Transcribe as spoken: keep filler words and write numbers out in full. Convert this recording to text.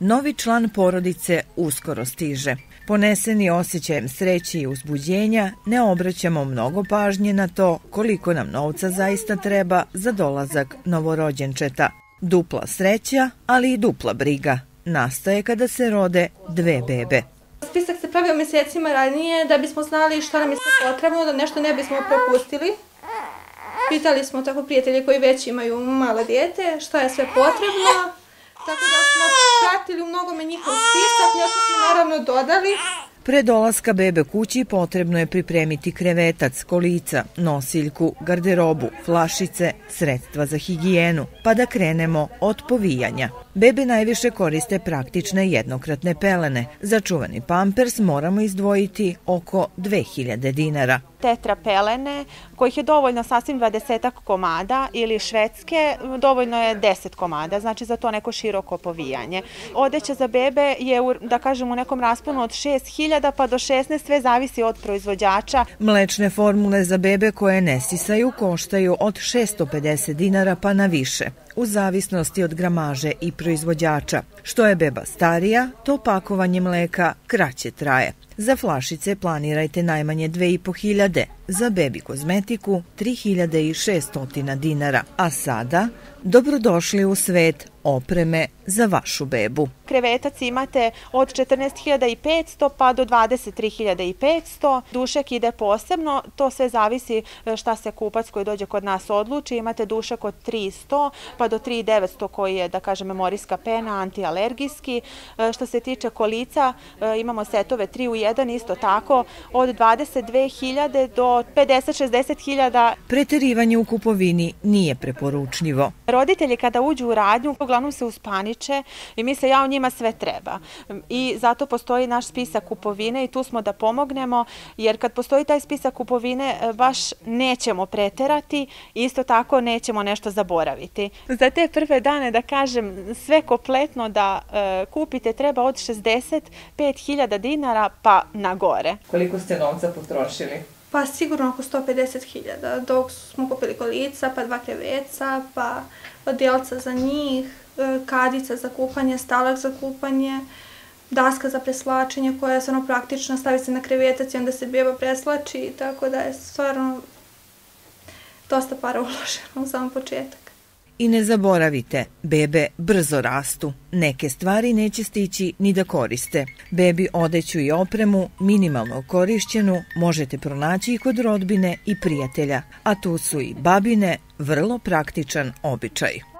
Novi član porodice uskoro stiže. Poneseni osjećajem sreće i uzbuđenja, ne obraćamo mnogo pažnje na to koliko nam novca zaista treba za dolazak novorođenčeta. Dupla sreća, ali i dupla briga nastaje kada se rode dve bebe. Spisak se pravio mjesecima ranije da bismo znali šta nam je sve potrebno, da nešto ne bismo propustili. Pitali smo tako prijatelje koji već imaju male dijete šta je sve potrebno, tako da smo pratili u mnogome njihov spisak, nešto smo naravno dodali. Pre dolaska bebe kući potrebno je pripremiti krevetac, kolica, nosiljku, garderobu, flašice, sredstva za higijenu, pa da krenemo od povijanja. Bebe najviše koriste praktične jednokratne pelene. Za čuvani pampers moramo izdvojiti oko dve hiljade dinara. Tetra pelene, kojih je dovoljno sasvim dvadesetak komada, ili švedske, dovoljno je deset komada, znači za to neko široko povijanje. Odeća za bebe je, da kažem, u nekom rasponu od šest hiljada pa do šesnaest, sve zavisi od proizvođača. Mlečne formule za bebe koje ne sisaju koštaju od šesto pedeset dinara pa na više, u zavisnosti od gramaže i proizvođača. Što je beba starija, to pakovanje mleka kraće traje. Za flašice planirajte najmanje dve i po hiljade, za bebi kozmetiku tri hiljade šesto dinara. A sada, dobrodošli u svet opreme za vašu bebu. Krevetac imate od četrnaest hiljada petsto pa do dvadeset tri hiljade petsto. Dušek ide posebno, to sve zavisi šta se kupac koji dođe kod nas odluči. Imate dušek od tristo pa do tri hiljade devetsto koji je, da kažem, memorijska pena, antialergijski. Što se tiče kolica, imamo setove tri u jedan, isto tako, od dvadeset dve hiljade do pedeset šezdeset hiljada. Preterivanje u kupovini nije preporučljivo. Roditelji kada uđu u radnju, uglavnom se uspaniče i misle ja o njima sve treba. I zato postoji naš spisak kupovine i tu smo da pomognemo, jer kad postoji taj spisak kupovine baš nećemo preterati, isto tako nećemo nešto zaboraviti. Za te prve dane, da kažem, sve kompletno da e, kupite treba od šezdeset pet hiljada dinara pa na gore. Koliko ste novca potrošili? Pa sigurno oko sto pedeset hiljada, dok smo kupili kolica, pa dva kreveca, pa odjelca za njih, kadica za kupanje, stalak za kupanje, daska za preslačenje koja je stvarno praktična, stavi se na krevetac i onda se beba preslači, tako da je stvarno dosta para uloženo u sam početak. I ne zaboravite, bebe brzo rastu. Neke stvari neće stići ni da koriste. Bebi odeću i opremu, minimalno korišćenu, možete pronaći i kod rodbine i prijatelja, a tu su i babine, vrlo praktičan običaj.